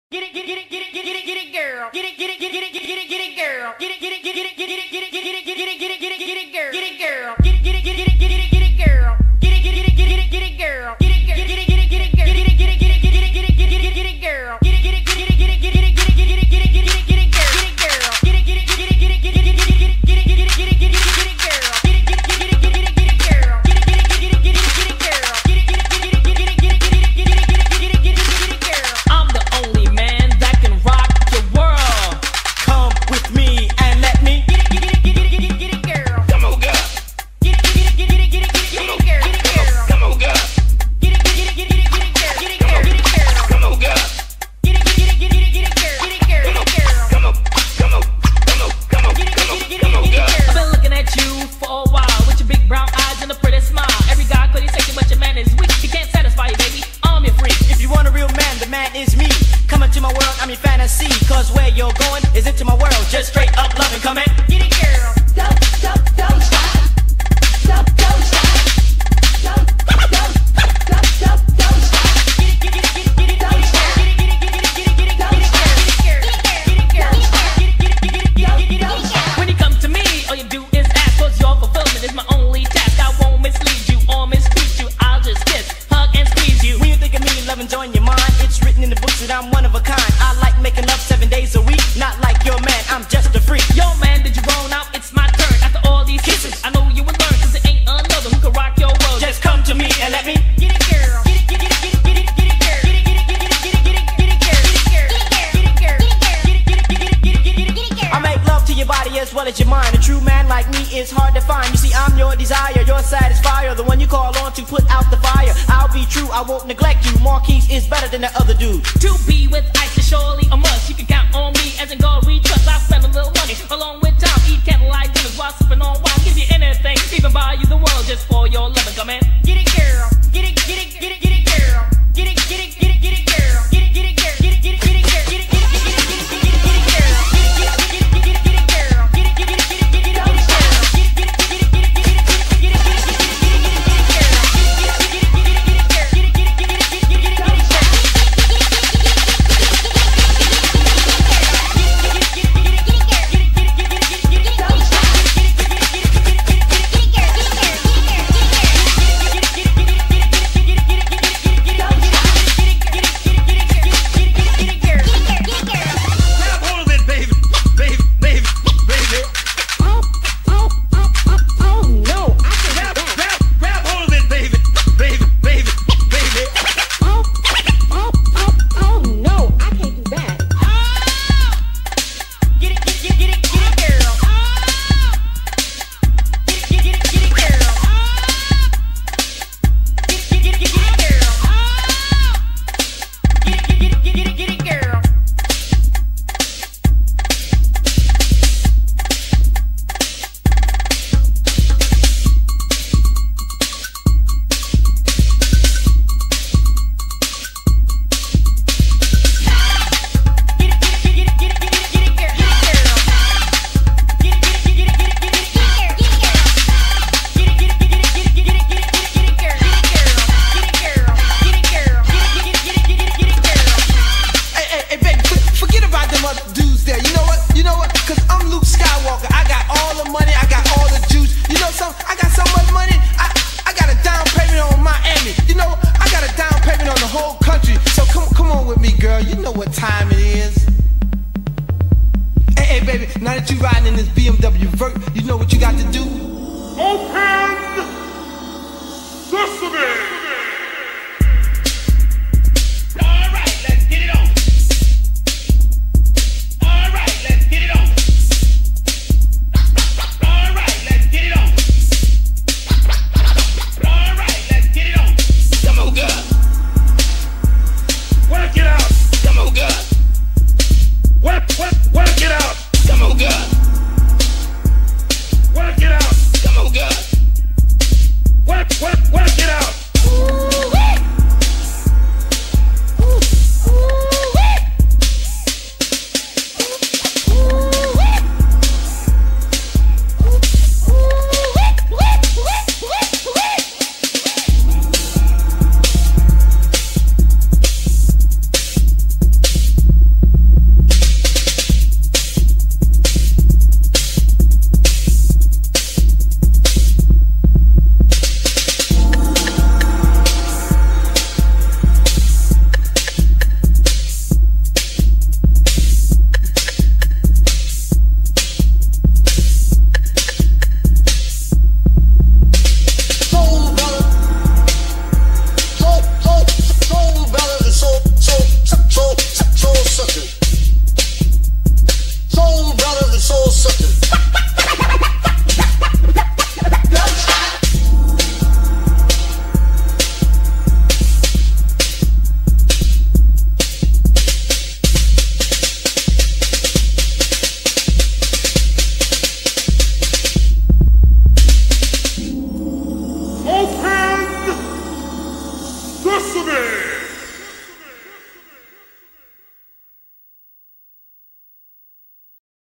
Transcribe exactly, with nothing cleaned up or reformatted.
Get it, get it, get it, get it, get it, get it, girl. Get it, get it, get it, get it, get it, get it, girl. Get it, get it, get it, get it, get it, get it, get it, get it, get it, get it, get it, girl. Get it, girl. Get it, get it, get it, get it, get it, girl. Get it, get it, get it, get it, get it, girl. Get it, get it, get it, get it, get it, girl. Get it, get it, get it, get it, get it, get it, get it, girl. Get it, get it, get it, get it, get it, get it, get it, get it, get it, get it, get it, get it, girl. Get it, get it, get it, get it, get it, get it, get it, get it, get it, get it, get it, get it, girl. Get it, get it, get it, get it, get it, get it, get it, cause where you're going is into my world. Just straight up love and come in. Get it, girl. Don't, don't, don't stop. Don't, don't stop. Don't, don't, don't, don't, don't stop. Get it, get it, get it, get it, don't stop. Get it, get it, get it, get it, get it, don't stop. Get it, girl. Get it, get it, get it, get it, get it, don't stop. When you come to me, all you do is ask, cause your fulfillment is my only task. I won't mislead you or mistreat you. I'll just kiss, hug, and squeeze you. When you think of me, love and joy in your mind, it's written in the books that I'm one of a kind. I like making love seven days a week. Not like your man, I'm just a freak. Yo man, did you roll out? It's my turn. After all these kisses, I know you will learn, cause it ain't another who can rock your world. Just come to me and let me get it, girl. Get it, get it, get it, get it, get it, girl. Get it, get it, get it, get it, get it, get it, girl. Get it, girl. Get it, girl. Get it, get it, get it, get it, get it, get it, I make love to your body as well as your mind. A true man like me is hard to find. You see, I'm your desire, your satisfier, the one you call on to put out the fire. I'll be true, I won't neglect you. Marquise is better than the other dude. To be with ice is surely a must. You can count on me as in God we trust. I'll spend a little money along with time. Eat candlelight dinners while sipping on wine. Give you anything, even buy you the world just for your love and come in. Get it, girl. Get it, get it, get it, get it, girl. Get it, get it, get it, get it, girl. Get it, get it, girl. Get it, get it, get it, girl. Get it, get it, get it, get it, get it, get it, get it, girl. Now that you riding in this B M W Vert, you know what you got to do? Open Sesame!